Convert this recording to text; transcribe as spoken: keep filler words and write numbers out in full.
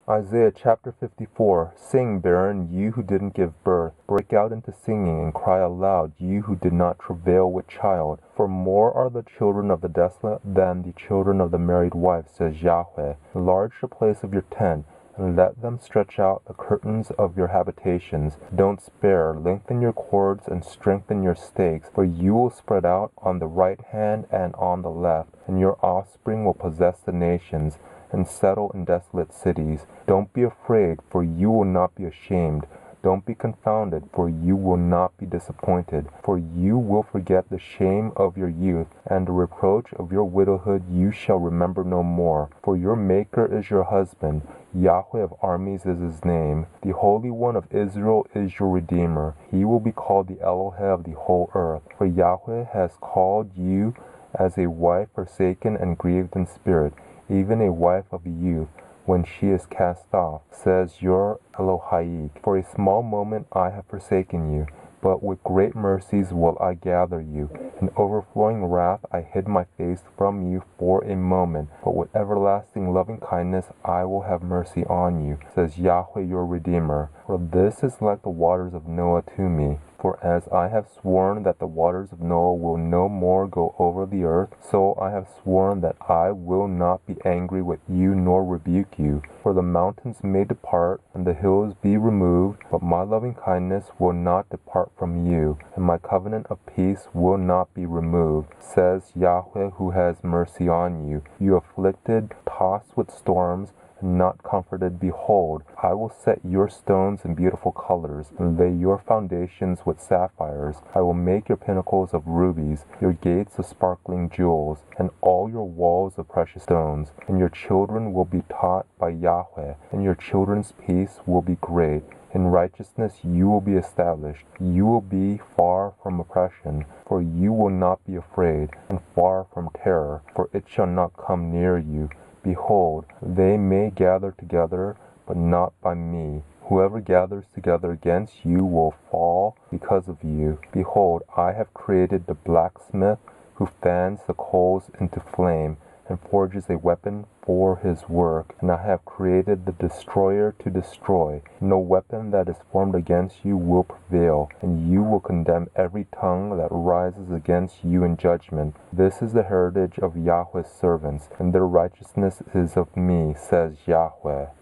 Isaiah chapter fifty-four. Sing, barren, you who didn't give birth. Break out into singing and cry aloud, you who did not travail with child. For more are the children of the desolate than the children of the married wife, says Yahweh. Enlarge the place of your tent, and let them stretch out the curtains of your habitations. Don't spare, lengthen your cords and strengthen your stakes, for you will spread out on the right hand and on the left, and your offspring will possess the nations and settle in desolate cities. Don't be afraid, for you will not be ashamed. Don't be confounded, for you will not be disappointed. For you will forget the shame of your youth, and the reproach of your widowhood you shall remember no more. For your Maker is your husband, Yahweh of armies is his name. The Holy One of Israel is your Redeemer. He will be called the Eloheh of the whole earth. For Yahweh has called you as a wife forsaken and grieved in spirit, even a wife of a youth, when she is cast off, says your Elohai. For a small moment I have forsaken you, but with great mercies will I gather you. In overflowing wrath I hid my face from you for a moment, but with everlasting loving kindness I will have mercy on you, says Yahweh your Redeemer. For this is like the waters of Noah to me. For as I have sworn that the waters of Noah will no more go over the earth, so I have sworn that I will not be angry with you nor rebuke you. For the mountains may depart and the hills be removed, but my loving kindness will not depart from you, and my covenant of peace will not be removed, says Yahweh who has mercy on you. You afflicted, tossed with storms, and not comforted, behold, I will set your stones in beautiful colors, and lay your foundations with sapphires. I will make your pinnacles of rubies, your gates of sparkling jewels, and all your walls of precious stones. And your children will be taught by Yahweh, and your children's peace will be great. In righteousness you will be established. You will be far from oppression, for you will not be afraid, and far from terror, for it shall not come near you. Behold, they may gather together, but not by me. Whoever gathers together against you will fall because of you. Behold, I have created the blacksmith who fans the coals into flame and forges a weapon for his work. And I have created the destroyer to destroy. No weapon that is formed against you will prevail, and you will condemn every tongue that rises against you in judgment. This is the heritage of Yahweh's servants, and their righteousness is of me, says Yahweh.